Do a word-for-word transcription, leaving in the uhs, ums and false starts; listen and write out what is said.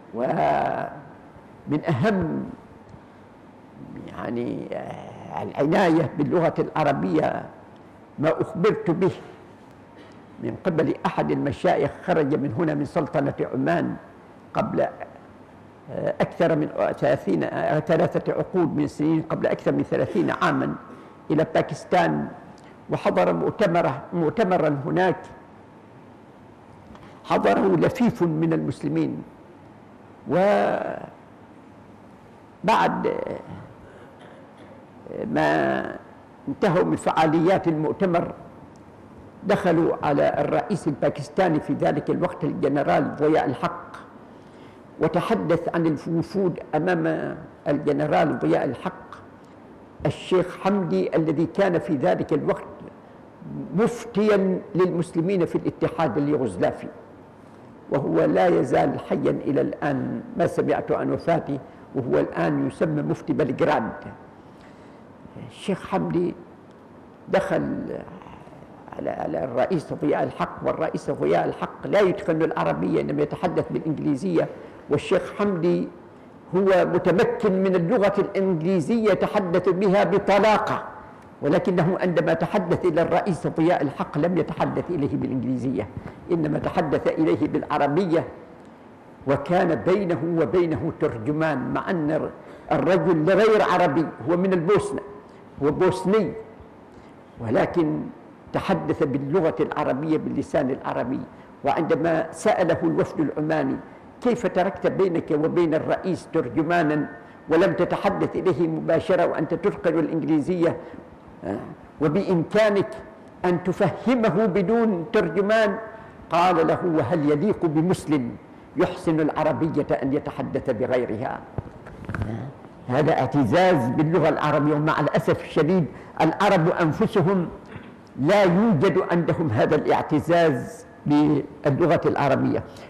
ومن أهم يعني العناية باللغة العربية ما أخبرت به من قبل أحد المشايخ خرج من هنا من سلطنة عمان قبل أكثر من ثلاثين ثلاثة عقود من السنين، قبل أكثر من ثلاثين عاما إلى باكستان، وحضر مؤتمرا مؤتمرا هناك حضره لفيف من المسلمين. وبعد ما انتهوا من فعاليات المؤتمر دخلوا على الرئيس الباكستاني في ذلك الوقت الجنرال ضياء الحق، وتحدث عن الوفود أمام الجنرال ضياء الحق الشيخ حمدي الذي كان في ذلك الوقت مفتيا للمسلمين في الاتحاد اليوغوسلافي، وهو لا يزال حيا إلى الآن، ما سمعت عن وفاته، وهو الآن يسمى مفتي بلغراد. الشيخ حمدي دخل على على الرئيس ضياء الحق، والرئيس ضياء الحق لا يتقن العربية إنما يتحدث بالإنجليزية، والشيخ حمدي هو متمكن من اللغة الإنجليزية يتحدث بها بطلاقة، ولكنه عندما تحدث إلى الرئيس ضياء الحق لم يتحدث إليه بالإنجليزية، إنما تحدث إليه بالعربية، وكان بينه وبينه ترجمان، مع أن الرجل غير عربي، هو من البوسنة، هو بوسني، ولكن تحدث باللغة العربية باللسان العربي. وعندما سأله الوفد العماني كيف تركت بينك وبين الرئيس ترجمانا ولم تتحدث إليه مباشرة وأنت تتقن الإنجليزية وبإمكانك أن تفهمه بدون ترجمان؟ قال له: وهل يليق بمسلم يحسن العربية أن يتحدث بغيرها؟ هذا اعتزاز باللغة العربية، ومع الأسف الشديد العرب أنفسهم لا يوجد عندهم هذا الاعتزاز باللغة العربية.